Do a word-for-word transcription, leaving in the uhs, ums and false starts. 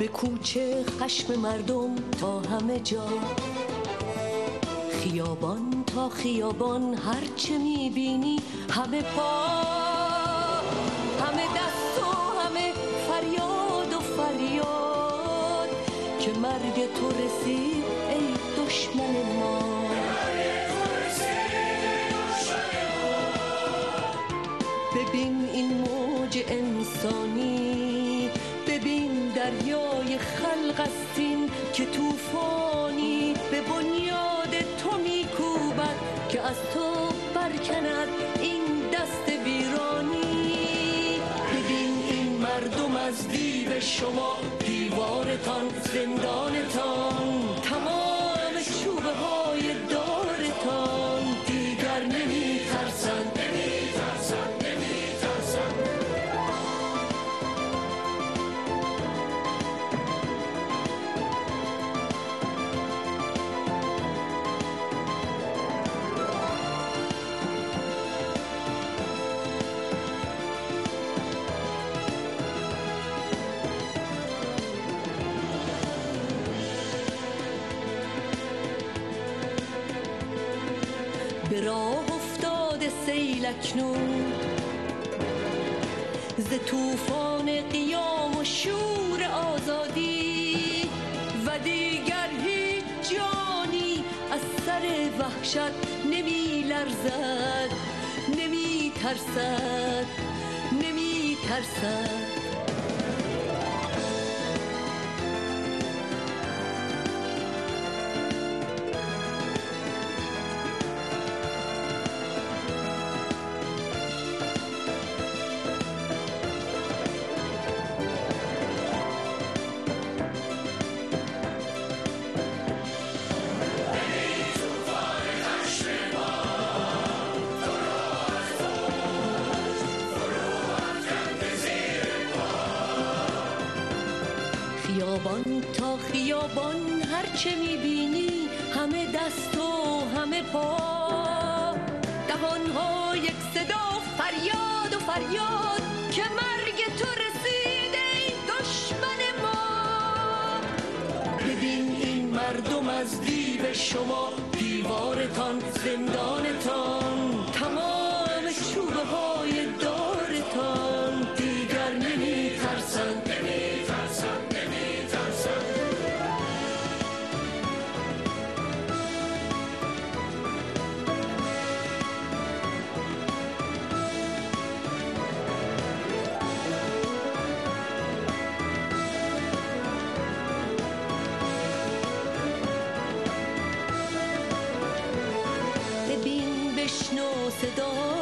به کوچه خشم مردم تا همه جا، خیابان تا خیابان هرچه میبینی همه پا، همه دست و همه فریاد و فریاد که مرگ تو رسید ای دشمن ما. ببین این موج انسانی، ببین دریای خلق استین که توفانی به بنیاد تو میکوبد که از تو برکند این دست ویرانی. ببین این مردم از دیو شما، دیوارتان زندانتان، تمام چوبه های دارتان دیگر نمیترسند، نمیترسند، نمیترسند. به راه افتاده سیل اکنون ز طوفان قیام و شور آزادی، و دیگر هیچ جانی از سر وحشت نمی لرزد، نمی ترسد، نمی ترسد. خیابان تا خیابان هرچه میبینی همه دست و همه پا، دهانها یک صدا فریاد و فریاد که مرگ تو رسید ای دشمن ما. ببین این مردم از دیو شما، دیوارتان زندانتان، تمام چوبه های دارتان دیگر نمیترسند، نمیترسند. بشنو صدای